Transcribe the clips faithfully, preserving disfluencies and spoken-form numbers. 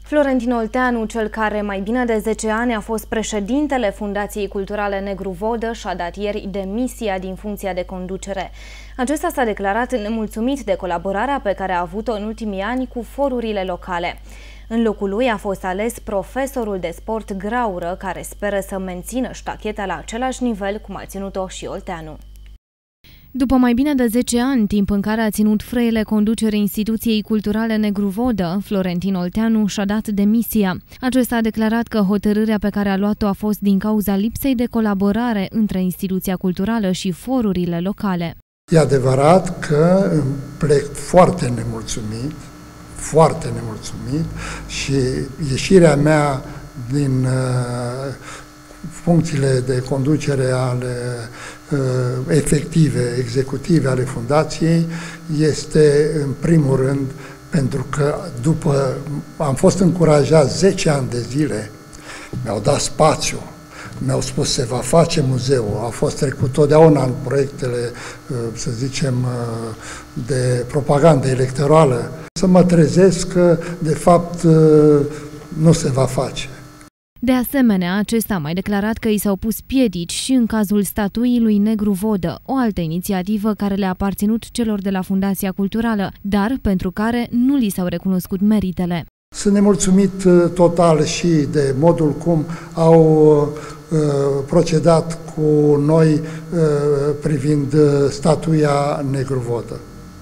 Florentin Olteanu, cel care mai bine de zece ani a fost președintele Fundației Culturale Negru Vodă, și-a dat ieri demisia din funcția de conducere. Acesta s-a declarat nemulțumit de colaborarea pe care a avut-o în ultimii ani cu forurile locale. În locul lui a fost ales profesorul de sport Graură, care speră să mențină ștacheta la același nivel cum a ținut-o și Olteanu. După mai bine de zece ani, timp în care a ținut frâiele conducerii instituției culturale Negru Vodă, Florentin Olteanu și-a dat demisia. Acesta a declarat că hotărârea pe care a luat-o a fost din cauza lipsei de colaborare între instituția culturală și forurile locale. E adevărat că plec foarte nemulțumit, foarte nemulțumit și ieșirea mea din uh, funcțiile de conducere ale uh, efective, executive ale fundației este în primul rând pentru că după am fost încurajat zece ani de zile, mi-au dat spațiu, mi-au spus se va face muzeul, a fost trecut totdeauna în proiectele, să zicem, de propagandă electorală, să mă trezesc că de fapt nu se va face. De asemenea, acesta a mai declarat că i s-au pus piedici și în cazul statuii lui Negru Vodă, o altă inițiativă care le-a aparținut celor de la Fundația Culturală, dar pentru care nu li s-au recunoscut meritele. Sunt nemulțumit total și de modul cum au uh, procedat cu noi uh, privind statuia Negru Vodă.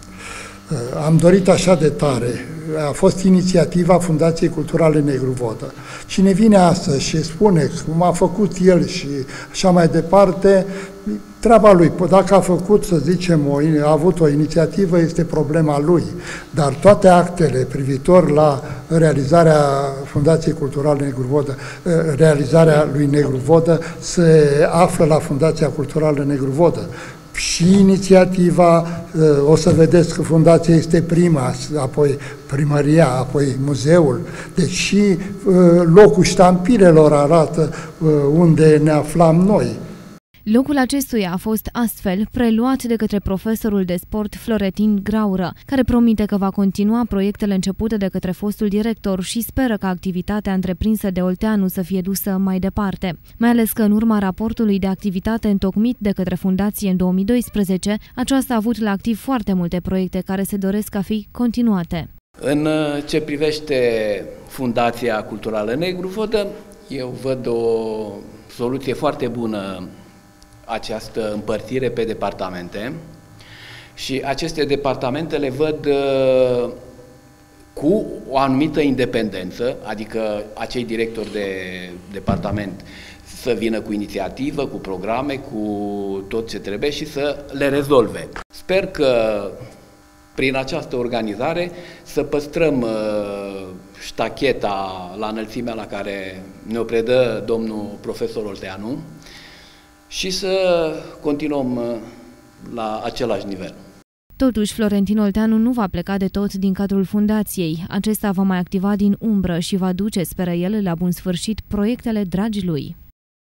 Uh, am dorit așa de tare. A fost inițiativa Fundației Culturale Negru Vodă. Cine vine astăzi și spune cum a făcut el și așa mai departe, treaba lui. Dacă a făcut, să zicem, o, a avut o inițiativă, este problema lui. Dar toate actele privitor la realizarea Fundației Culturale Negru Vodă, realizarea lui Negru Vodă, se află la Fundația Culturală Negru Vodă. Și inițiativa, o să vedeți că fundația este prima, apoi primăria, apoi muzeul, deci și locul ștampilelor arată unde ne aflam noi. Locul acestuia a fost astfel preluat de către profesorul de sport Florentin Graură, care promite că va continua proiectele începute de către fostul director și speră ca activitatea întreprinsă de Olteanu să fie dusă mai departe. Mai ales că în urma raportului de activitate întocmit de către fundație în două mii doisprezece, aceasta a avut la activ foarte multe proiecte care se doresc a fi continuate. În ce privește Fundația Culturală Negru Vodă, eu văd o soluție foarte bună această împărțire pe departamente și aceste departamente le văd uh, cu o anumită independență, adică acei directori de departament să vină cu inițiativă, cu programe, cu tot ce trebuie și să le rezolve. Sper că prin această organizare să păstrăm uh, ștacheta la înălțimea la care ne-o predă domnul profesor Olteanu și să continuăm la același nivel. Totuși, Florentin Olteanu nu va pleca de tot din cadrul fundației. Acesta va mai activa din umbră și va duce, speră el, la bun sfârșit proiectele dragi lui.